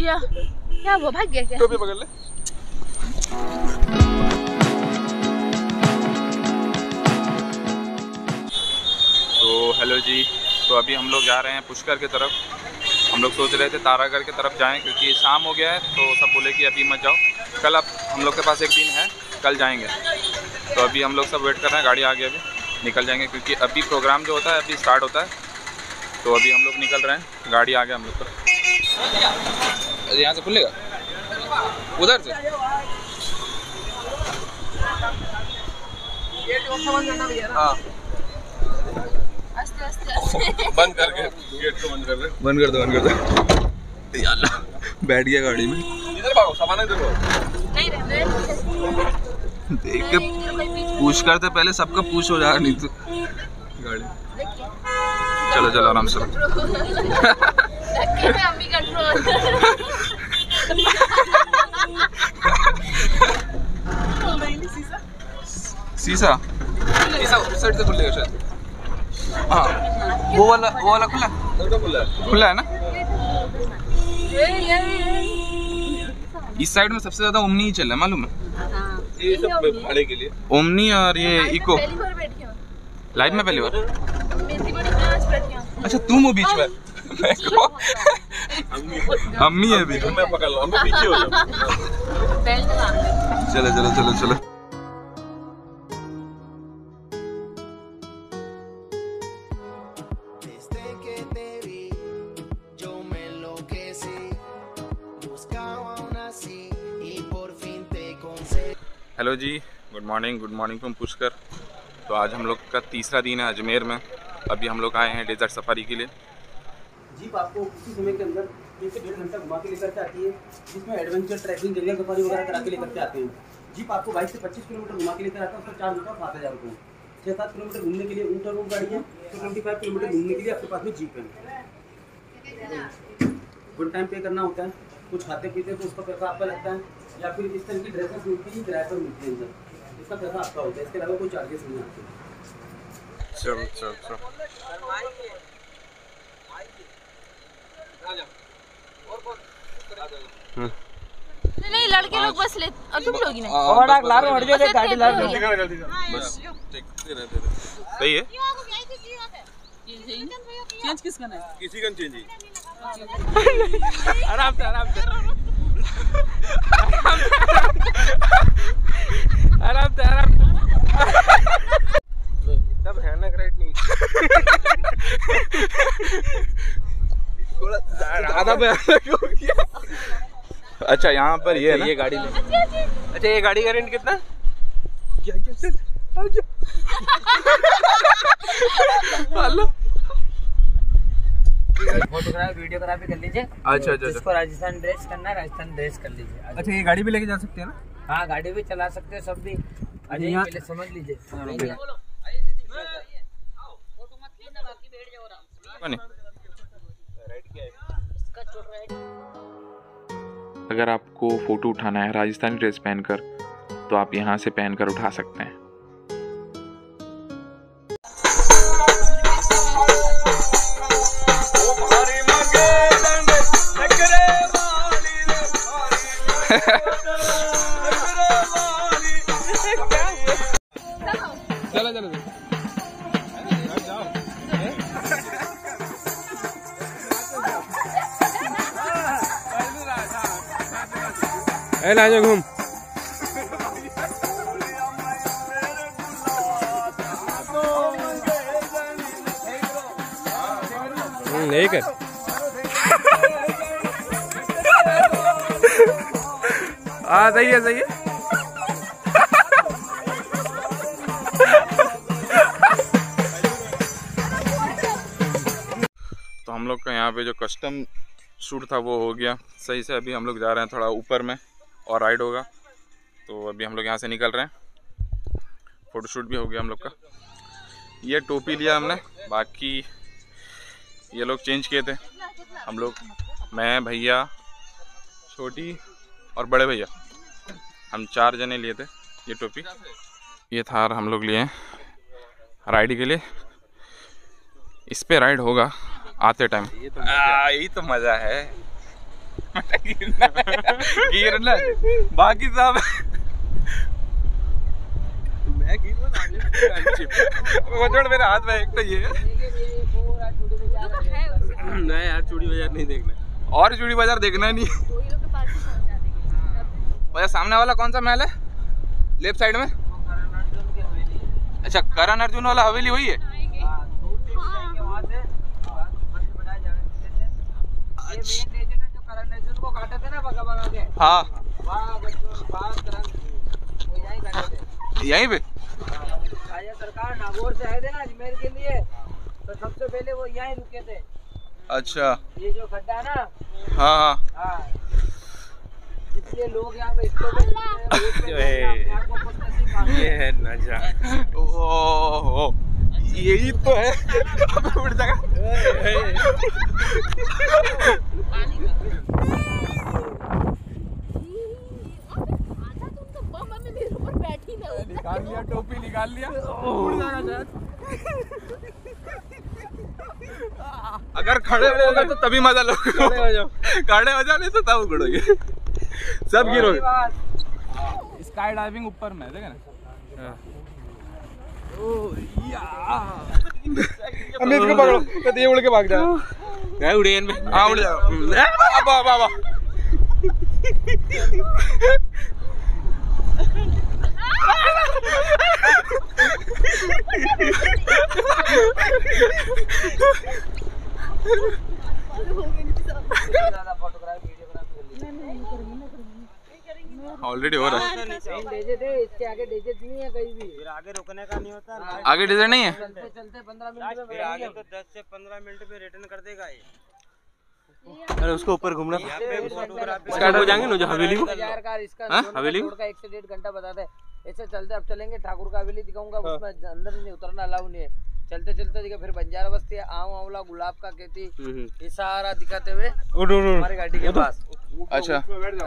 दिया। क्या वो भाग गया क्या? टोपी पकड़ ले। तो हेलो जी, तो अभी हम लोग जा रहे हैं पुष्कर की तरफ। हम लोग सोच रहे थे तारागढ़ की तरफ जाएं क्योंकि शाम हो गया है, तो सब बोले कि अभी मत जाओ, कल अब हम लोग के पास एक दिन है, कल जाएंगे। तो अभी हम लोग सब वेट कर रहे हैं, गाड़ी आ गई, अभी निकल जाएंगे क्योंकि अभी प्रोग्राम जो होता है अभी स्टार्ट होता है। तो अभी हम लोग निकल रहे हैं, गाड़ी आ गया हम लोग का। यहाँ से खुलेगा, उधर से हाँ बंद करके गेट को बंद कर दे। बंद कर दो, बंद कर दो। यार बैठ गया गाड़ी में। इधर भागो, सामान इधर भागो। नहीं रहने देख के पूछ करते पहले सबका पूछ हो जाएगा, नहीं तो गाड़ी। चलो चलो आराम से। शीशा उस साइड से खुलेगा शायद। हाँ वो वाला खुला है ना। इस साइड में सबसे ज्यादा ओमनी ही चल रहा है, मालूम है? ये सब भाड़े के लिए ओमनी और ये इको। लाइफ में पहली बार। अच्छा तुम हो बीच में। अम्मी है बीच में, मैं पकड़ लो, अम्मी पीछे हो जाओ। चलो चलो चलो चलो। हेलो जी, गुड मॉर्निंग फ्रॉम पुष्कर। तो आज हम लोग का तीसरा दिन है अजमेर में। अभी हम लोग आए हैं डेजर्ट सफारी के लिए। जीप आपको उसी समय के अंदर 1 से 1.5 घंटा घुमा के लेकर के आती है, जिसमें एडवेंचर ट्रैकिंग जंगल सफारी वगैरह करा के लेकर के आते हैं। जीप आपको 22 से 25 किलोमीटर घुमा के लेकर आता है, उसका चार्ज होता है 7,000 रुपये। 6-7 किलोमीटर घूमने के लिए इंटर रूम गाड़ी है, तो 25 किलोमीटर घूमने के लिए आपके पास में जीप है। वन टाइम पे करना होता है, कुछ खाते पीते तो उसका पैसा आपका लगता है, या फिर इस तरह की ड्रेसेस मिलती है, किराए पर मिलती है, इसका पैसा आपका होता है। इसके अलावा कोई चार्जेस नहीं आते। चलो चलो चलो। नहीं लड़के लोग बस ले, और तुम लोग ही ना। गाड़ी ला लो बस देखते रहते। सही है। चेंज किसका है? किसी का चेंज ही। आराम से आराम से आराम से आराम से। इतना भयानक राइट नहीं, थोड़ा ज्यादा भयानक हो गया। अच्छा यहाँ पर ये है ना? ये गाड़ी ले। अच्छा ये गाड़ी का रेंट कितना? फोटोग्राफी वीडियोग्राफी कर लीजिए। अच्छा अच्छा। जिसको राजस्थान ड्रेस करना है राजस्थान ड्रेस कर लीजिए। अच्छा ये गाड़ी भी लेके जा सकते हैं ना? हाँ गाड़ी भी चला सकते हैं, सब भी। अजय पहले समझ लीजिए। अगर आपको फ़ोटो उठाना है राजस्थानी ड्रेस पहनकर, तो आप यहाँ से पहनकर उठा सकते हैं। चलो चलो लाजा घूम। नहीं कर। हाँ सही है सही है। तो हम लोग का यहाँ पे जो कस्टम शूट था वो हो गया सही से। अभी हम लोग जा रहे हैं थोड़ा ऊपर में और राइड होगा, तो अभी हम लोग यहाँ से निकल रहे हैं। फ़ोटोशूट भी हो गया हम लोग का। ये टोपी लिया हमने, बाकी ये लोग चेंज किए थे। हम लोग, मैं, भैया, छोटी और बड़े भैया, हम 4 जने लिए थे ये टोपी। ये थार हम लोग लिए राइड के लिए। इस पे राइड होगा आते टाइम। यही तो मज़ा है। गिरना बाकी सब वो छोड़, मेरे हाथ में एक तो ये है। नहीं यार, चूड़ी बाजार नहीं देखना। और चूड़ी बाजार देखना ही नहीं। भैया सामने वाला कौन सा महल है लेफ्ट साइड में? अच्छा, करण अर्जुन वाला हवेली वही है। हाँ यहीं पे सरकार नागौर से आए थे ना अजमेर के लिए, तो सबसे पहले वो यहीं रुके थे। अच्छा, ये जो खड्डा है ना, हाँ हाँ, इसलिए लोग यहाँ पे इसको ये है नजा। ओह यही तो है। उठ जाएगा। निकाल लिया, टोपी निकाल लिया, उड़ जाएगा शायद। अगर खड़े होगा तो तभी मजा लोगे। खड़े हो जाओ नहीं तो तब उड़ोगे, सब गिरोगे। स्काई डाइविंग ऊपर में देखे ना। हम इसको पकड़ो तो ये उड़ के भाग जाएगा। उड़ेन में हाँ उड़ जाएगा। अब अब ऑलरेडी हो रहा है। इसके आगे डिजिट नहीं है कहीं भी, फिर आगे रुकने का नहीं होता। आगे डिजाइन नहीं है। चलते चलते 15 मिनट में फिर आगे तो 10 से 15 मिनट में रिटर्न कर देगा ये। अरे उसको ऊपर घूमना यहाँ पे फोटोग्राफी स्टार्ट हो जाएंगे ना जो हवेली को। इसका हवेली का 1 से 1.5 घंटा बताते हैं। ऐसे चलते अब चलेंगे, ठाकुर का हवेली दिखाऊंगा, उसमें अंदर नहीं उतरना अलाउ नहीं है। चलते चलते दिखा फिर बंजारा बस्ती, आम आंवला, गुलाब का खेती, ये सारा दिखाते हुए हमारी गाड़ी के पास। अच्छा,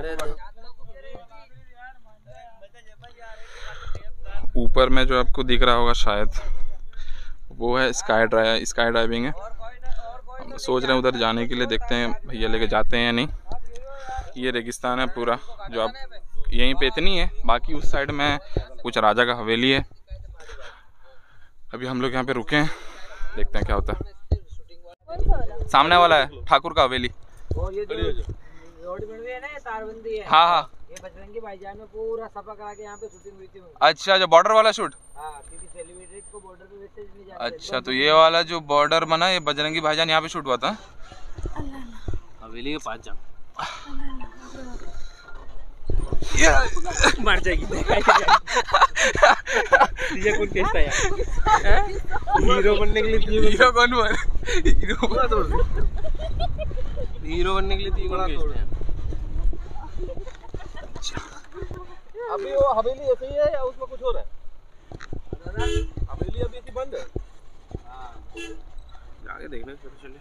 ऊपर में जो आपको दिख रहा होगा शायद वो है स्काई डाइविंग है। हम सोच रहे हैं उधर जाने के लिए, देखते हैं भैया लेके जाते हैं या नहीं। ये रेगिस्तान है पूरा, जो आप यहीं पे इतनी है, बाकी उस साइड में कुछ राजा का हवेली है। अभी हम लोग यहाँ पे रुके हैं, देखते हैं क्या होता है। सामने वाला है ठाकुर का हवेली। और ये जो रोड बन रही है ना, ये तारबंदी है। हाँ हाँ, ये बजरंगी भाईजान में पूरा सफा करा के यहाँ पे शूटिंग हुई थी। अच्छा, जो बॉर्डर वाला शूट। हाँ, क्योंकि सेलिब्रिटी को बॉर्डर पे वैसे नहीं जाते। अच्छा, तो ये वाला जो बॉर्डर बना, ये बजरंगी भाईजान यहाँ पे शूट हुआ था। हवेली के पास जा, मर जाएगी। ये कौन टेस्ट है यार? हीरो बनने के लिए हीरो कौन बन? हीरो बनने के लिए तीन कौन टेस्ट है? अभी वो हवेली ऐसे ही है या उसमें कुछ हो रहा है? हवेली अभी ऐसी बंद है। जाके देखना चलिए।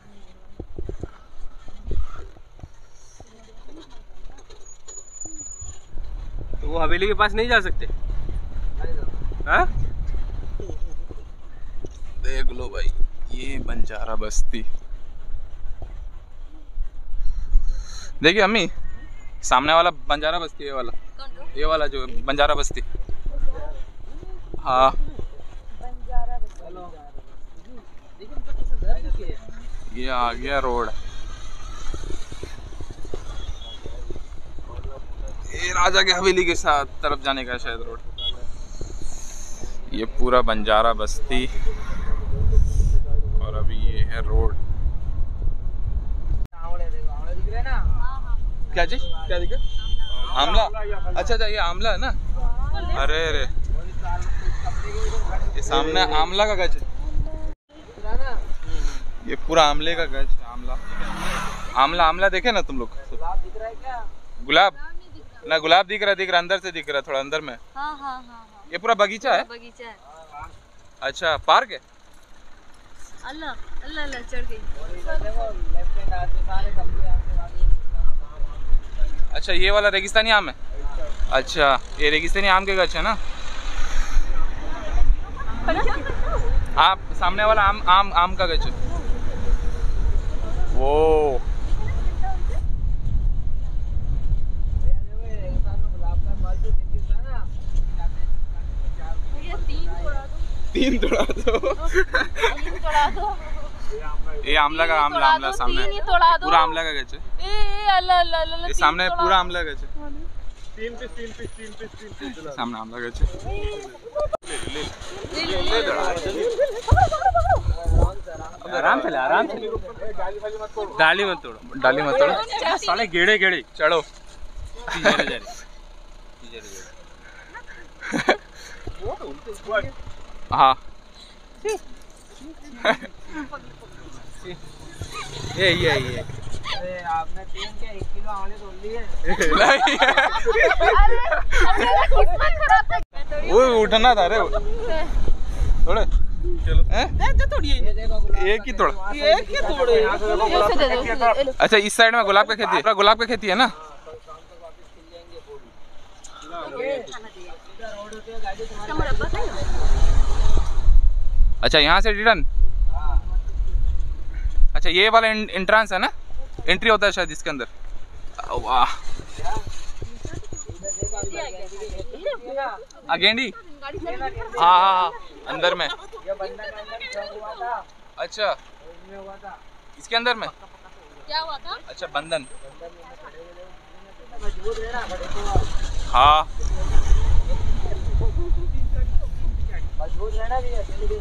तो वो हवेली के पास नहीं जा सकते? हाँ? देख लो भाई, ये बंजारा बस्ती। देखिए अम्मी, सामने वाला बंजारा बस्ती, ये वाला जो बंजारा बस्ती। हाँ, ये आ गया रोड। ये राजा के हवेली के साथ तरफ जाने का शायद रोड। ये पूरा बंजारा बस्ती और अभी ये है रोड। क्या चीज, क्या दिक्कत? आमला? अच्छा अच्छा, ये आमला है ना। अरे अरे, ये सामने आमला का गज है। ये पूरा आमले का गज है। आमला देखे ना तुम लोग? गुलाब ना, गुलाब दिख रहा अंदर से दिख रहा, थोड़ा अंदर में। हाँ हाँ हाँ, ये पूरा बगीचा है। बगीचा है। अच्छा, पार्क है। अल्लाह अल्लाह अल्लाह, चढ़ गई। अच्छा, ये वाला रेगिस्तानी आम है। अच्छा, ये रेगिस्तानी आम के गछ है ना। आप सामने वाला आम का गछ है वो। 3 तोड़ा दो। तोड़ा दो। ये आमला का आमला सामने पूरा आमला का गच है। ये सामने पूरा आमला गच है। 3 पीस सामने आमला गच है। आराम से डाली मत तोड़ो साले गेड़े चढ़ो। हाँ ये आपने 3 के 1 किलो आंवले तोड़ लिए। वो उठना था रे थोड़े। एक ही तोड़। अच्छा इस साइड में गुलाब का खेती है। गुलाब का खेती है ना। अच्छा यहाँ से रिटर्न। अच्छा ये वाला एंट्रेंस है ना, एंट्री होता है शायद इसके अंदर। वाह गेंडी। हाँ अंदर में। अच्छा इसके अंदर में क्या हुआ था? अच्छा बंधन। हाँ मजबूत रहना चाहिए।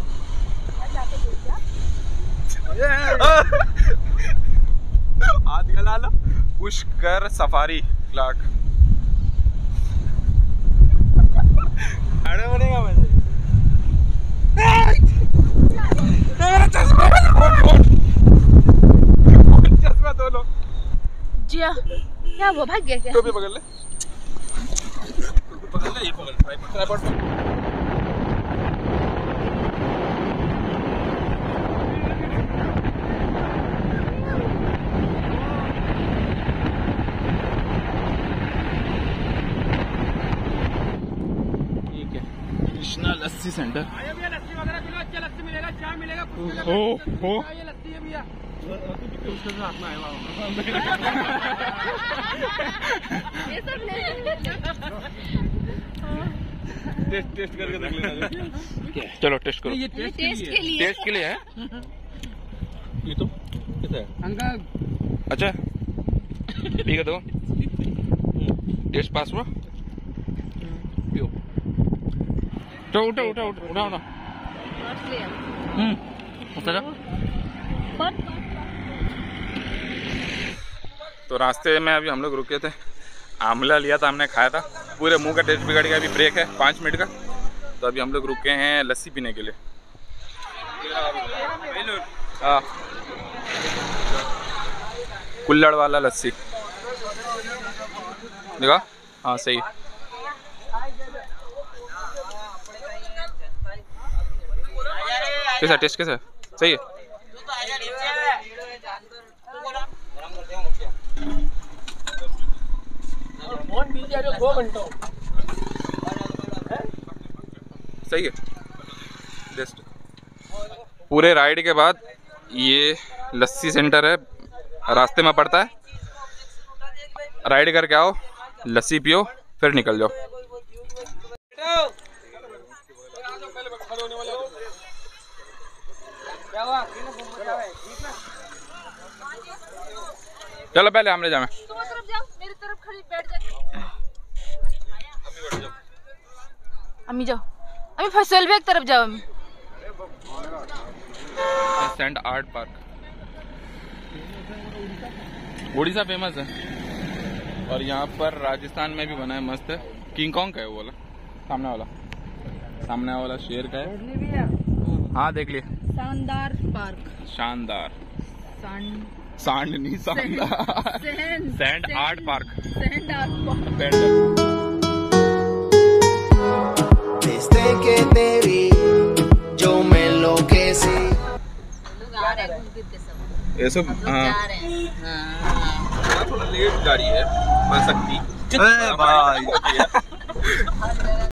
हाथ गला लो। Pushkar safari Clark. अरे बनेगा मुझे। चश्मा दो लो। जिया क्या वो भाग गया क्या? टोपी पकड़ ले। ये पकड़। कृष्णा लस्सी सेंटर। लस्सी वगैरह पिलो, अच्छा लस्सी मिलेगा, चाय मिलेगा, कुछ हो ये लस्सी है भैया। ये सब ले टेस्ट करके देख लेना। चलो टेस्ट करो। ये टेस्ट के लिए है। ये तो कितना है अंकल? अच्छा ठीक है दो। टेस्ट पास हुआ। पियो। उठा तो रास्ते में अभी हम लोग रुके थे, आमला लिया था हमने, खाया था, पूरे मुंह का टेस्ट बिगड़ गया। अभी ब्रेक है 5 मिनट का, तो अभी हम लोग रुके हैं लस्सी पीने के लिए। हाँ कुल्हड़ वाला लस्सी देखा। हाँ सही। कैसा टेस्ट कैसा सही है? सही है बेस्ट। पूरे राइड के बाद ये लस्सी सेंटर है, रास्ते में पड़ता है। राइड करके आओ, लस्सी पियो, फिर निकल जाओ। चलो पहले हमने जाना। तुम तरफ जाओ, मेरी तरफ खड़ी बैठ जा। अम्मी जाओ, अम्मी फसल बैग तरफ जाओ। अम्मी sand art park Orissa famous है, और यहाँ पर राजस्थान में भी बना है, मस्त है। किंग कॉन्ग का है वो वाला, सामने वाला शेर का है। हाँ देख लिए। शानदार पार्क। शानदार सांड नहीं, शानदार sand art park. Desde que te vi, yo me enloquecí. ये सब हाँ थोड़ा लेट गाड़ी है, बस सकती भाई।